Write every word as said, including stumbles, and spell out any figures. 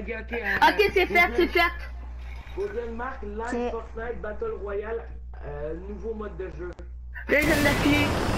ok, ok. Euh, Ok, c'est fait, c'est fait. Google Mark, Live C'est- Fortnite Battle Royale, euh, nouveau mode de jeu. Là, je viens d'appuyer.